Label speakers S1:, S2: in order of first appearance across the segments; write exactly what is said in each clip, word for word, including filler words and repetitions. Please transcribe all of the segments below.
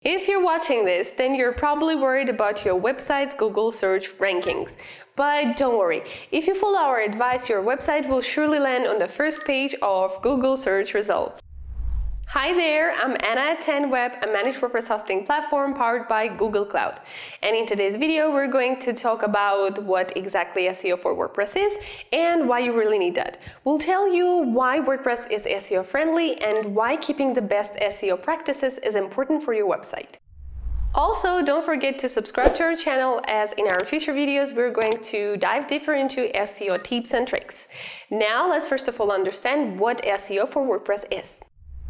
S1: If you're watching this, then you're probably worried about your website's Google search rankings. But don't worry, if you follow our advice, your website will surely land on the first page of Google search results. Hi there, I'm Anna at ten web, a managed WordPress hosting platform powered by Google Cloud. And in today's video, we're going to talk about what exactly S E O for WordPress is and why you really need that. We'll tell you why WordPress is S E O friendly and why keeping the best S E O practices is important for your website. Also, don't forget to subscribe to our channel, as in our future videos we're going to dive deeper into S E O tips and tricks. Now let's first of all understand what S E O for WordPress is.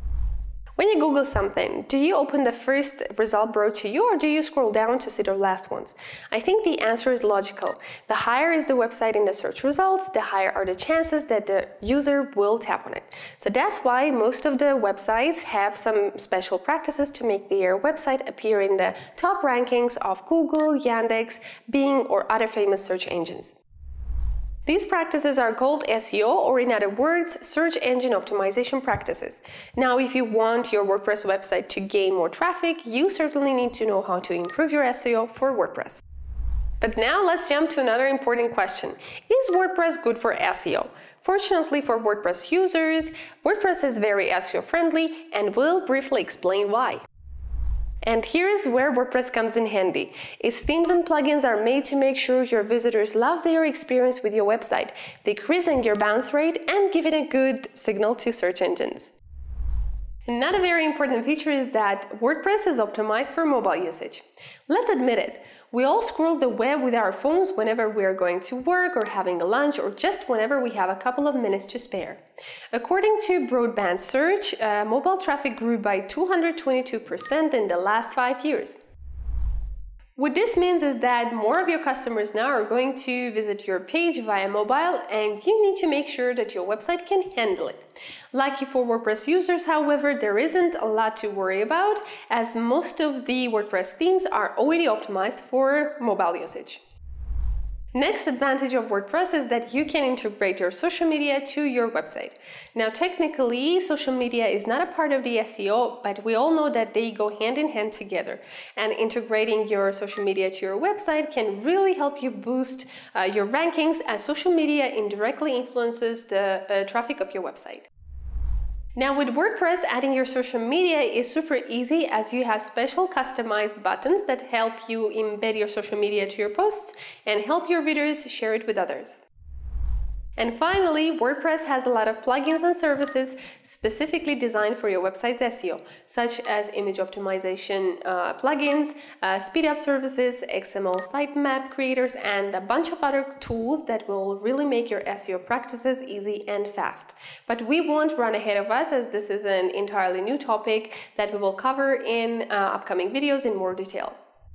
S1: When you Google something, do you open the first result brought to you, or do you scroll down to see the last ones? I think the answer is logical. The higher is the website in the search results, the higher are the chances that the user will tap on it. So that's why most of the websites have some special practices to make their website appear in the top rankings of Google, Yandex, Bing, or other famous search engines. These practices are called S E O, or in other words, search engine optimization practices. Now, if you want your WordPress website to gain more traffic, you certainly need to know how to improve your S E O for WordPress. But now let's jump to another important question. Is WordPress good for S E O? Fortunately for WordPress users, WordPress is very S E O friendly, and we'll briefly explain why. And here is where WordPress comes in handy. Its themes and plugins are made to make sure your visitors love their experience with your website, decreasing your bounce rate and giving a good signal to search engines. Another very important feature is that WordPress is optimized for mobile usage. Let's admit it, we all scroll the web with our phones whenever we are going to work or having a lunch, or just whenever we have a couple of minutes to spare. According to Broadband Search, uh, mobile traffic grew by two hundred twenty-two percent in the last five years. What this means is that more of your customers now are going to visit your page via mobile, and you need to make sure that your website can handle it. Lucky for WordPress users, however, there isn't a lot to worry about, as most of the WordPress themes are already optimized for mobile usage. Next advantage of WordPress is that you can integrate your social media to your website. Now, technically, social media is not a part of the S E O, but we all know that they go hand in hand together. And integrating your social media to your website can really help you boost uh, your rankings, as social media indirectly influences the uh, traffic of your website. Now, with WordPress, adding your social media is super easy, as you have special customized buttons that help you embed your social media to your posts and help your readers share it with others. And finally, WordPress has a lot of plugins and services specifically designed for your website's S E O, such as image optimization uh, plugins, uh, speed-up services, X M L sitemap creators, and a bunch of other tools that will really make your S E O practices easy and fast. But we won't run ahead of us, as this is an entirely new topic that we will cover in uh, upcoming videos in more detail.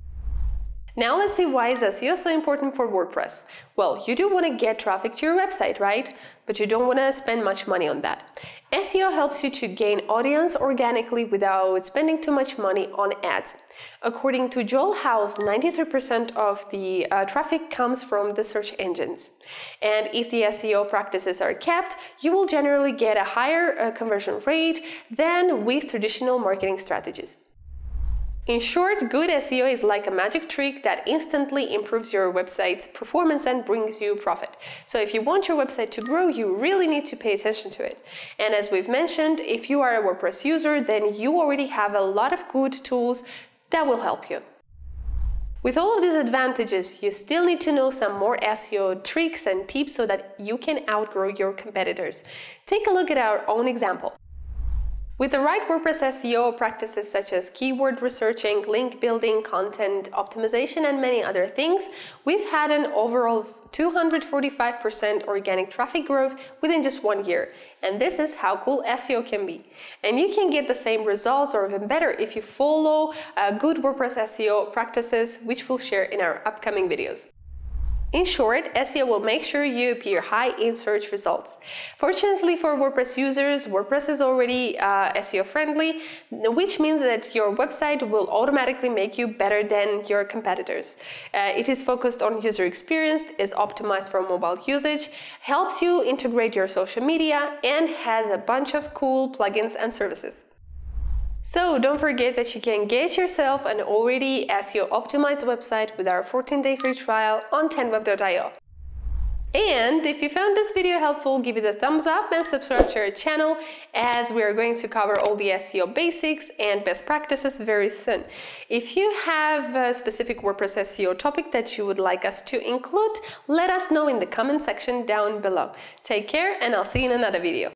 S1: Now let's see why is S E O so important for WordPress. Well, you do want to get traffic to your website, right? But you don't want to spend much money on that. S E O helps you to gain audience organically without spending too much money on ads. According to Joel House, ninety-three percent of the uh, traffic comes from the search engines. And if the S E O practices are kept, you will generally get a higher uh, conversion rate than with traditional marketing strategies. In short, good S E O is like a magic trick that instantly improves your website's performance and brings you profit. So if you want your website to grow, you really need to pay attention to it. And as we've mentioned, if you are a WordPress user, then you already have a lot of good tools that will help you. With all of these advantages, you still need to know some more S E O tricks and tips so that you can outgrow your competitors. Take a look at our own example. With the right WordPress S E O practices such as keyword researching, link building, content optimization, and many other things, we've had an overall two hundred forty-five percent organic traffic growth within just one year. And this is how cool S E O can be. And you can get the same results, or even better, if you follow uh, good WordPress S E O practices, which we'll share in our upcoming videos. In short, S E O will make sure you appear high in search results. Fortunately for WordPress users, WordPress is already uh, S E O friendly, which means that your website will automatically make you better than your competitors. Uh, it is focused on user experience, is optimized for mobile usage, helps you integrate your social media, and has a bunch of cool plugins and services. So don't forget that you can get yourself an already S E O optimized website with our fourteen day free trial on ten web dot i o. And if you found this video helpful, give it a thumbs up and subscribe to our channel, as we are going to cover all the S E O basics and best practices very soon. If you have a specific WordPress S E O topic that you would like us to include, let us know in the comment section down below. Take care, and I'll see you in another video.